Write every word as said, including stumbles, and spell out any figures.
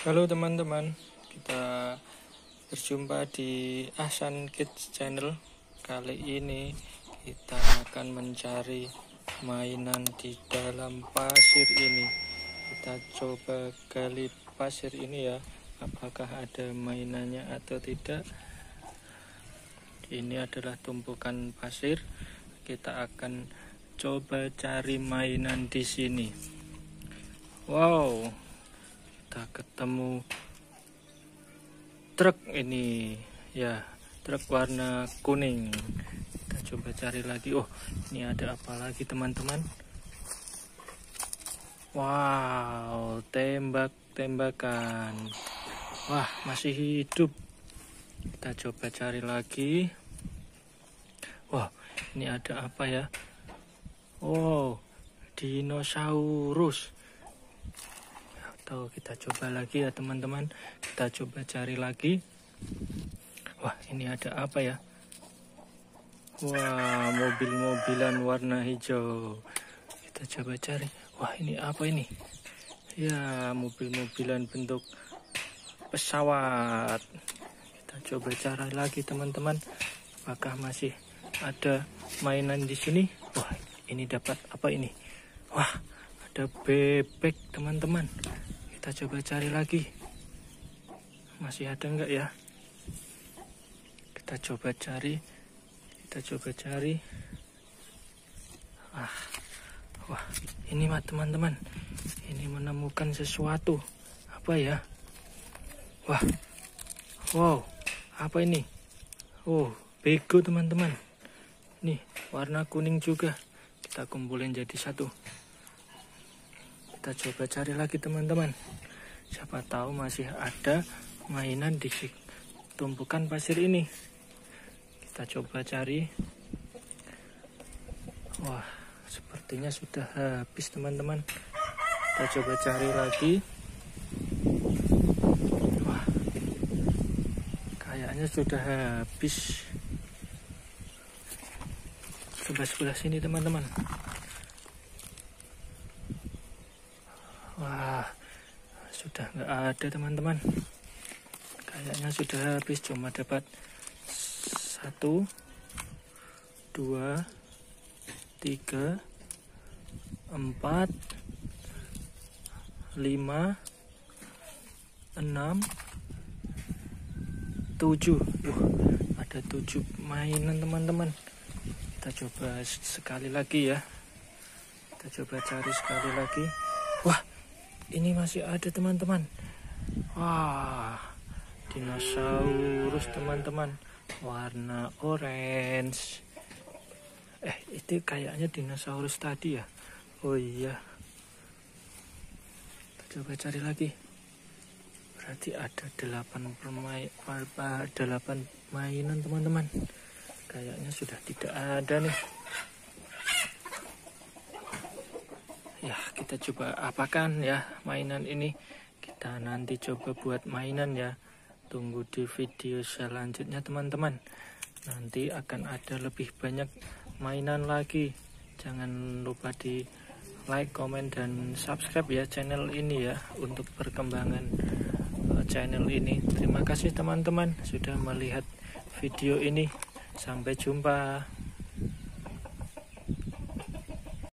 Halo teman-teman, kita berjumpa di Ahsan Kids Channel. Kali ini kita akan mencari mainan di dalam pasir ini. Kita coba gali pasir ini ya, apakah ada mainannya atau tidak. Ini adalah tumpukan pasir. Kita akan coba cari mainan di sini. Wow, kita ketemu truk ini ya, truk warna kuning. Kita coba cari lagi. Oh, ini ada apa lagi teman-teman? Wow, tembak-tembakan. Wah, masih hidup. Kita coba cari lagi. Wah, ini ada apa ya? Oh, dinosaurus. Atau kita coba lagi ya teman-teman, kita coba cari lagi. Wah, ini ada apa ya? Wah, mobil-mobilan warna hijau. Kita coba cari. Wah, ini apa ini? Ya, mobil-mobilan bentuk pesawat. Kita coba cari lagi teman-teman, apakah masih ada mainan di sini? Wah, ini dapat apa ini? Wah, ada bebek teman-teman. Kita coba cari lagi, masih ada enggak ya? Kita coba cari, kita coba cari. Ah, wah, ini mah teman-teman, ini menemukan sesuatu. Apa ya? Wah, wow, apa ini? Oh, bego teman-teman. Nih, warna kuning juga. Kita kumpulin jadi satu. Kita coba cari lagi teman-teman, siapa tahu masih ada mainan di tumpukan pasir ini. Kita coba cari. Wah, sepertinya sudah habis teman-teman. Kita coba cari lagi. Wah, kayaknya sudah habis. Coba sebelah sini teman-teman. Wah, sudah nggak ada teman-teman. Kayaknya sudah habis, cuma dapat satu, dua, tiga, empat, lima, enam, tujuh. Wah, ada tujuh mainan teman-teman. Kita coba sekali lagi ya. Kita coba cari sekali lagi. Wah, ini masih ada teman-teman. Wah, dinosaurus teman-teman, warna orange. Eh, itu kayaknya dinosaurus tadi ya. Oh iya, kita coba cari lagi. Berarti ada delapan permain, delapan mainan teman-teman. Kayaknya sudah tidak ada nih. Ya, kita coba apakan ya mainan ini. Kita nanti coba buat mainan ya. Tunggu di video selanjutnya teman-teman. Nanti akan ada lebih banyak mainan lagi. Jangan lupa di like, komen, dan subscribe ya channel ini ya, untuk perkembangan channel ini. Terima kasih teman-teman sudah melihat video ini. Sampai jumpa.